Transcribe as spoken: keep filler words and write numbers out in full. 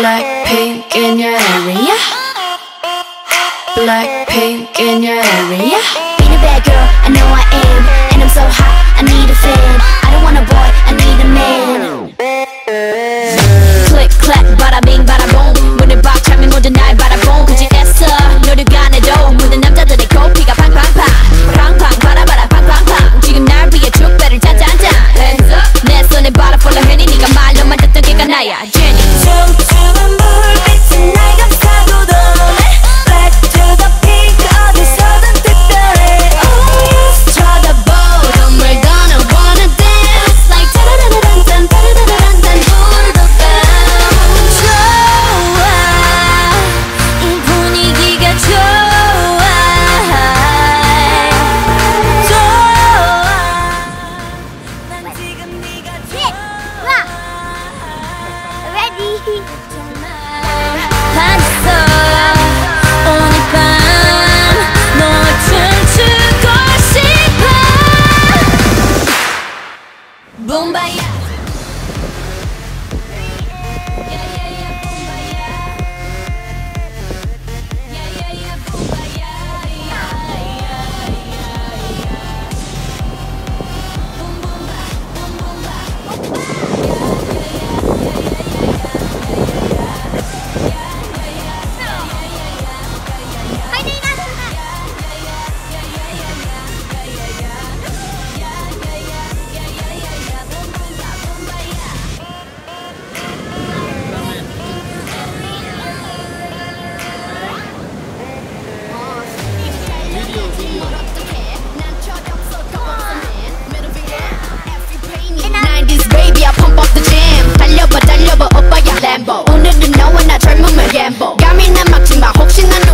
Blackpink in your area. Blackpink in your area. Being a bad girl, I know I am. And I'm so hot, I need a fan. I don't want a boy, I need a man. Click, clack, bada bing, bada boom. 문을 박차면 모든 날 바라본 그지했어 노력안 해도 모든 남자들의 코피가 팡팡팡 팡팡 바라바라 팡팡팡 지금 날 위해 축배를 짜잔짠 Hands up 내 손에 바라 follow 흔히 네가 말로만 듣던 걔가 나야 Jenny 춤추는 불빛이 날 감싸고 도네 Black to the pink 어디서든 특별해 Oh yes 쳐다보 Don't we're gonna wanna dance Like 따라라란딴 따라라란딴 불도 bounce 좋아 이 분위기가 좋아 좋아 난 지금 네가 좋아 Ready 봤어 오늘 밤 널 춤추고 싶어 붐바야 nineties baby I pump up the jam 달려봐 달려봐 오빠야 램보 오늘은 너와 나 젊음을 gamble 감히 난 막지마 혹시 난